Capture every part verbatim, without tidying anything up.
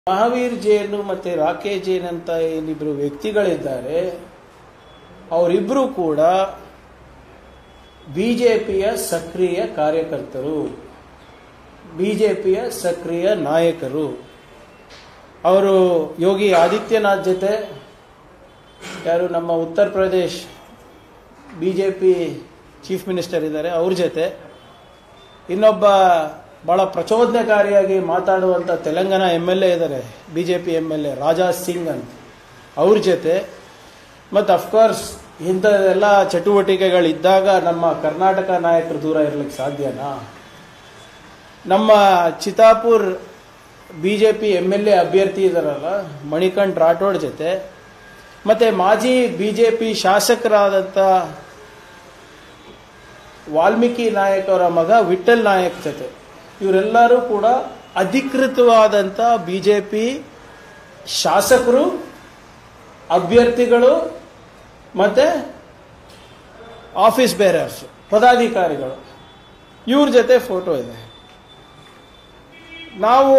ಮಹಾವೀರ್ ಜೈನ್ ಮತ್ತೆ ರಾಕೇಶ್ ಜೈನ್ ಅಂತ ಏನಿಬ್ರು ವ್ಯಕ್ತಿಗಳಿದ್ದಾರೆ, ಅವರಿಬ್ಬರು ಕೂಡ ಬಿಜೆಪಿಯ ಸಕ್ರಿಯ ಕಾರ್ಯಕರ್ತರು, ಬಿಜೆಪಿಯ ಸಕ್ರಿಯ ನಾಯಕರು. ಅವರು ಯೋಗಿ ಆದಿತ್ಯನಾಥ್ ಜೊತೆ, ಯಾರು ನಮ್ಮ Uttar Pradesh BJP chief minister ಇದ್ದಾರೆ ಅವ್ರ ಜೊತೆ, ಇನ್ನೊಬ್ಬ ಬಹಳ ಪ್ರಚೋದನಕಾರಿಯಾಗಿ ಮಾತಾಡುವಂಥ ತೆಲಂಗಾಣ ಎಮ್ ಎಲ್ ಎ ಇದ್ದಾರೆ, BJP M L A Raja Singh ಅಂತ, ಅವ್ರ ಜೊತೆ. ಮತ್ತು ಅಫ್ಕೋರ್ಸ್ ಇಂಥದ್ದೆಲ್ಲ ಚಟುವಟಿಕೆಗಳಿದ್ದಾಗ ನಮ್ಮ ಕರ್ನಾಟಕ ನಾಯಕರು ದೂರ ಇರಲಿಕ್ಕೆ ಸಾಧ್ಯನಾ? ನಮ್ಮ Chitapur BJP M L A ಅಭ್ಯರ್ಥಿ ಇದ್ದಾರಲ್ಲ ಮಣಿಕಂಠ್ ರಾಠೋಡ್ ಜೊತೆ, ಮತ್ತೆ ಮಾಜಿ ಬಿಜೆಪಿ ಶಾಸಕರಾದಂಥ ವಾಲ್ಮೀಕಿ ನಾಯಕ್ ಅವರ ಮಗ ವಿಠಲ್ ನಾಯಕ್ ಜೊತೆ, ಇವರೆಲ್ಲರೂ ಕೂಡ ಅಧಿಕೃತವಾದಂಥ ಬಿಜೆಪಿ ಶಾಸಕರು, ಅಭ್ಯರ್ಥಿಗಳು ಮತ್ತೆ ಆಫೀಸ್ ಬೇರರ್ಸ್, ಪದಾಧಿಕಾರಿಗಳು. ಇವ್ರ ಜೊತೆ ಫೋಟೋ ಇದೆ. ನಾವು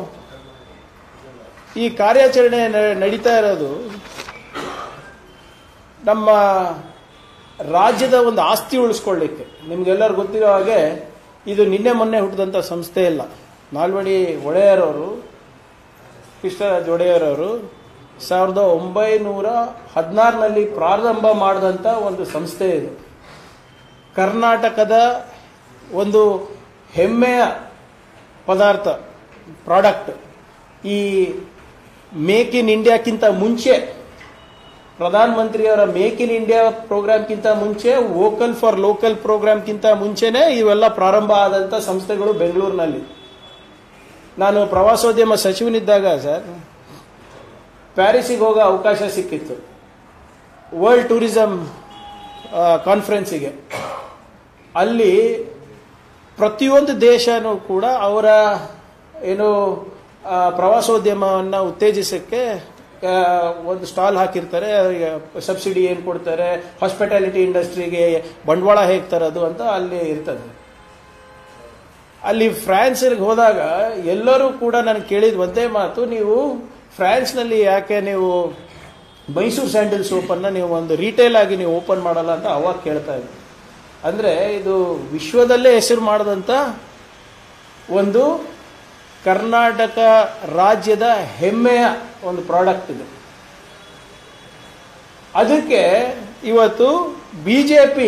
ಈ ಕಾರ್ಯಾಚರಣೆ ನಡೀತಾ ಇರೋದು ನಮ್ಮ ರಾಜ್ಯದ ಒಂದು ಆಸ್ತಿ ಉಳಿಸ್ಕೊಳ್ಳಿಕ್ಕೆ. ನಿಮ್ಗೆಲ್ಲರೂ ಗೊತ್ತಿರೋ ಹಾಗೆ ಇದು ನಿನ್ನೆ ಮೊನ್ನೆ ಹುಟ್ಟಿದಂಥ ಸಂಸ್ಥೆ ಇಲ್ಲ. ನಾಲ್ವಡಿ ಒಡೆಯರವರು, ಕೃಷ್ಣರಾಜ ಒಡೆಯರವರು ಸಾವಿರದ ಒಂಬೈನೂರ ಹದಿನಾರರಲ್ಲಿ ಪ್ರಾರಂಭ ಮಾಡಿದಂಥ ಒಂದು ಸಂಸ್ಥೆ ಇದು. ಕರ್ನಾಟಕದ ಒಂದು ಹೆಮ್ಮೆಯ ಪದಾರ್ಥ, ಪ್ರಾಡಕ್ಟ್. ಈ ಮೇಕ್ ಇನ್ ಇಂಡಿಯಾಕ್ಕಿಂತ ಮುಂಚೆ, ಪ್ರಧಾನಮಂತ್ರಿಯವರ ಮೇಕ್ ಇನ್ ಇಂಡಿಯಾ ಪ್ರೋಗ್ರಾಮ್ಗಿಂತ ಮುಂಚೆ, ವೋಕಲ್ ಫಾರ್ ಲೋಕಲ್ ಪ್ರೋಗ್ರಾಮ್ಗಿಂತ ಮುಂಚೆನೇ ಇವೆಲ್ಲ ಪ್ರಾರಂಭ ಆದಂಥ ಸಂಸ್ಥೆಗಳು ಬೆಂಗಳೂರಿನಲ್ಲಿ. ನಾನು ಪ್ರವಾಸೋದ್ಯಮ ಸಚಿವನಿದ್ದಾಗ ಸರ್ ಪ್ಯಾರಿಸಿಗೆ ಹೋಗೋ ಅವಕಾಶ ಸಿಕ್ಕಿತ್ತು, ವರ್ಲ್ಡ್ ಟೂರಿಸಂ ಕಾನ್ಫರೆನ್ಸಿಗೆ. ಅಲ್ಲಿ ಪ್ರತಿಯೊಂದು ದೇಶನೂ ಕೂಡ ಅವರ ಏನು ಪ್ರವಾಸೋದ್ಯಮವನ್ನು ಉತ್ತೇಜಿಸಕ್ಕೆ ಒಂದು ಸ್ಟಾಲ್ ಹಾಕಿರ್ತಾರೆ, ಸಬ್ಸಿಡಿ ಏನು ಕೊಡ್ತಾರೆ, ಹಾಸ್ಪಿಟಾಲಿಟಿ ಇಂಡಸ್ಟ್ರಿಗೆ ಬಂಡವಾಳ ಹೇಗೆ ತರೋದು ಅಂತ ಅಲ್ಲಿ ಇರ್ತದೆ. ಅಲ್ಲಿ ಫ್ರಾನ್ಸ್ಗೆ ಹೋದಾಗ ಎಲ್ಲರೂ ಕೂಡ ನನಗೆ ಕೇಳಿದ ಒಂದೇ ಮಾತು, ನೀವು ಫ್ರಾನ್ಸ್ನಲ್ಲಿ ಯಾಕೆ ನೀವು ಮೈಸೂರು ಸ್ಯಾಂಡಲ್ ಸೋಪನ್ನು ನೀವು ಒಂದು ರಿಟೇಲ್ ಆಗಿ ನೀವು ಓಪನ್ ಮಾಡಲ್ಲ ಅಂತ ಅವಾಗ ಕೇಳ್ತಾ ಇದ್ರು. ಅಂದರೆ ಇದು ವಿಶ್ವದಲ್ಲೇ ಹೆಸರು ಮಾಡಿದಂಥ ಒಂದು ಕರ್ನಾಟಕ ರಾಜ್ಯದ ಹೆಮ್ಮೆಯ ಒಂದು ಪ್ರಾಡಕ್ಟ್ ಇದು. ಅದಕ್ಕೆ ಇವತ್ತು ಬಿಜೆಪಿ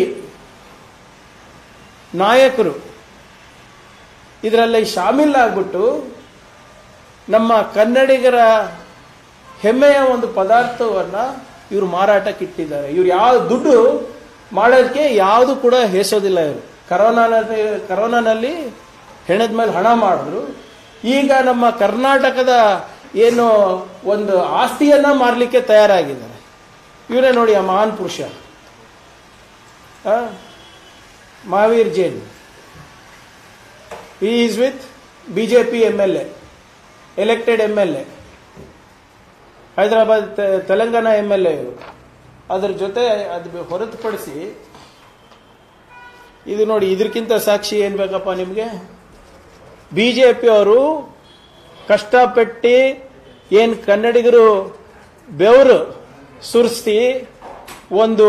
ನಾಯಕರು ಇದರಲ್ಲಿ ಶಾಮೀಲ್ ಆಗ್ಬಿಟ್ಟು ನಮ್ಮ ಕನ್ನಡಿಗರ ಹೆಮ್ಮೆಯ ಒಂದು ಪದಾರ್ಥವನ್ನು ಇವರು ಮಾರಾಟಕ್ಕೆ ಇಟ್ಟಿದ್ದಾರೆ. ಇವ್ರು ಯಾವ ದುಡ್ಡು ಮಾಡೋದಕ್ಕೆ ಯಾವುದು ಕೂಡ ಹೇಸೋದಿಲ್ಲ. ಇವರು ಕರೋನಾನಲ್ಲಿ ಕರೋನಾನಲ್ಲಿ ಹೆಣದ ಮೇಲೆ ಹಣ ಮಾಡಿದ್ರು. ಈಗ ನಮ್ಮ ಕರ್ನಾಟಕದ ಏನು ಒಂದು ಆಸ್ತಿಯನ್ನ ಮಾರಲಿಕ್ಕೆ ತಯಾರಾಗಿದ್ದಾರೆ. ಇವರೇ ನೋಡಿ ಆ ಮಹಾನ್ ಪುರುಷ Mahavir Jain. He is with BJP M L A, elected M L A, Hyderabad Telangana M L A. ಇವರು ಅದರ ಜೊತೆ ಅದು ಹೊರತುಪಡಿಸಿ ಇದು ನೋಡಿ, ಇದಕ್ಕಿಂತ ಸಾಕ್ಷಿ ಏನ್ ಬೇಕಪ್ಪ ನಿಮಗೆ? ಬಿಜೆಪಿ ಅವರು ಕಷ್ಟಪಟ್ಟು ಏನು ಕನ್ನಡಿಗರು ಬೆವರು ಸುರಿಸಿ ಒಂದು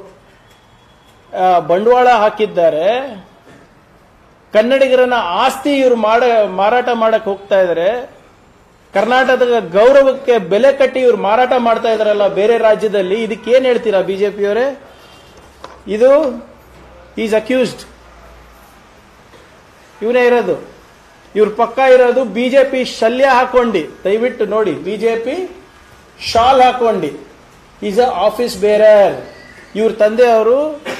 ಬಂಡವಾಳ ಹಾಕಿದ್ದಾರೆ. ಕನ್ನಡಿಗರನ್ನ ಆಸ್ತಿ ಇವರು ಮಾಡ ಮಾರಾಟ ಮಾಡಕ್ಕೆ ಹೋಗ್ತಾ ಇದ್ದಾರೆ. ಕರ್ನಾಟಕದ ಗೌರವಕ್ಕೆ ಬೆಲೆ ಕಟ್ಟಿ ಇವರು ಮಾರಾಟ ಮಾಡ್ತಾ ಇದಾರಲ್ಲ ಬೇರೆ ರಾಜ್ಯದಲ್ಲಿ. ಇದಕ್ಕೆ ಏನ್ ಹೇಳ್ತೀರಾ ಬಿಜೆಪಿಯವರೇ? ಇದು ಈಸ್ ಅಕ್ಯೂಸ್ಡ್. ಇವನೇ ಇರೋದು, ಇವ್ರ ಪಕ್ಕ ಇರೋದು ಬಿಜೆಪಿ ಶಲ್ಯ ಹಾಕೊಂಡಿ. ದಯವಿಟ್ಟು ನೋಡಿ, ಬಿಜೆಪಿ ಶಾಲ್ ಹಾಕೊಂಡಿ. Is a office bearer. ಇವ್ರ ತಂದೆ ಅವರು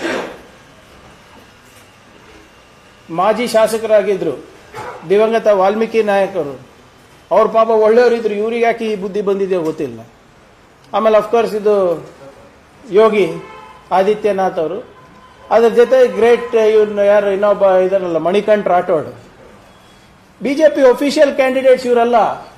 ಮಾಜಿ ಶಾಸಕರಾಗಿದ್ರು, ದಿವಂಗತ ವಾಲ್ಮೀಕಿ ನಾಯಕರು. ಅವ್ರ ಪಾಪ ಒಳ್ಳೆಯವರಿದ್ರು, ಇವ್ರಿಗೆ ಯಾಕೆ ಈ ಬುದ್ಧಿ ಬಂದಿದೆಯೋ ಗೊತ್ತಿಲ್ಲ. ಆಮೇಲೆ ಅಫ್ಕೋರ್ಸ್ ಇದು ಯೋಗಿ ಆದಿತ್ಯನಾಥ್ ಅವರು. ಅದ್ರ ಜೊತೆ ಗ್ರೇಟ್ ಇವ್ರನ್ನ ಯಾರು ಇನ್ನೊಬ್ಬ ಇದರಲ್ಲ Manikanth Rathod. BJP official candidates ಇವರಲ್ಲ.